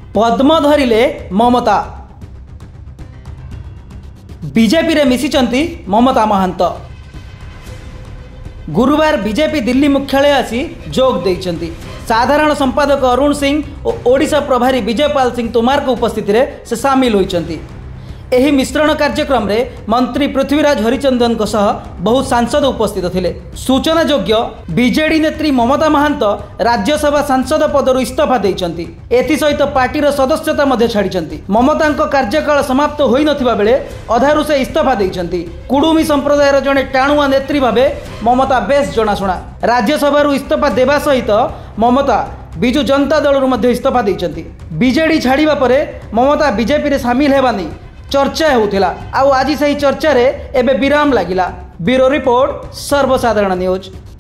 पद्म धरिले ममता। BJP रे मिशिचंती ममता महांत। गुरुवार BJP Delhi मुख्यालय आसी जोग देइचंती। साधारण संपादक अरुण सिंह और ओडिशा प्रभारी विजयपाल सिंह तोमार को उपस्थिति रे से सामिल होइचंती। एही मिश्रण कार्यक्रम रे मंत्री पृथ्वीराज हरिचंदन को सह बहु सांसद उपस्थित थिले। सूचना योग्य बीजेडी नेत्री ममता महांत राज्यसभा सांसद पदरु इस्तीफा देइचंती। एथि सहित पार्टीर सदस्यता मध्ये छाडिचंती। ममतांको कार्यकाल समाप्त होई नथिबा बेले अधारु से इस्तीफा देइचंती। कुडुमी संप्रदायर जणे टाणुआ नेत्री भाबे ममता बेस जनाशुना। राज्यसभा इस्तीफा देबा सहित ममता बिजु जनता दल मध्ये इस्तीफा देइचंती। बीजेडी छाड़िबा परे ममता बीजेपी रे शामिल हेबानी चर्चा होउथिला। आज सही चर्चा रे एबे विराम लागिला। ब्यूरो रिपोर्ट, सर्वसाधारण न्यूज।